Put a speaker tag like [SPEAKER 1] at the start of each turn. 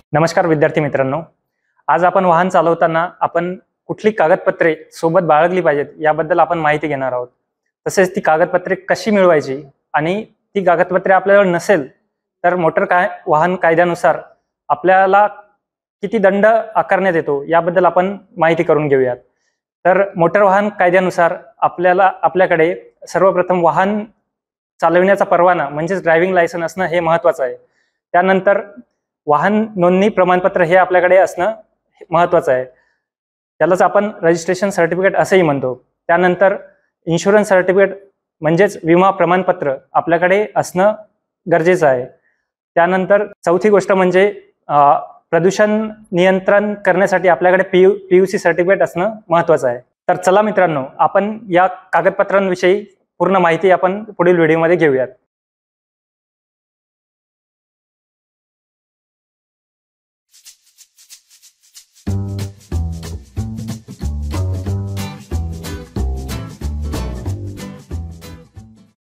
[SPEAKER 1] नमस्कार विद्यार्थी मित्रांनो, आज आपण वाहन चालवताना आपण कुठली कागदपत्रे सोबत बाळगली पाहिजेत याबद्दल आपण माहिती घेणार आहोत। तसेच ती कागदपत्रे कशी मिळवायची आणि ती कागदपत्रे आपल्याला नसेल तर वाहन कायद्यानुसार आपल्याला किती दंड आकारण्यात येतो याबद्दल आपण माहिती करून घेऊयात। तर मोटर वाहन कायद्यानुसार आपल्याकडे सर्वप्रथम वाहन चालविण्याचा परवाना म्हणजेच ड्रायव्हिंग लायसन्स असणं हे महत्त्वाचं आहे। त्यानंतर वाहन नोंदणी प्रमाणपत्र हे आपल्याकडे असणं महत्त्वाचं आहे, त्यालाच आपण रजिस्ट्रेशन सर्टिफिकेट असेही म्हणतो। त्यानंतर इन्शुरन्स सर्टिफिकेट म्हणजेच विमा प्रमाणपत्र आपल्याकडे असणं गरजेचं आहे। त्यानंतर चौथी गोष्ट म्हणजे प्रदूषण नियंत्रण करण्यासाठी आपल्याकडे PUC सर्टिफिकेट असणं महत्त्वाचं आहे। तर चला मित्रांनो, आपण या कागदपत्रांविषयी पूर्ण माहिती आपण पुढील व्हिडिओमध्ये घेऊयात।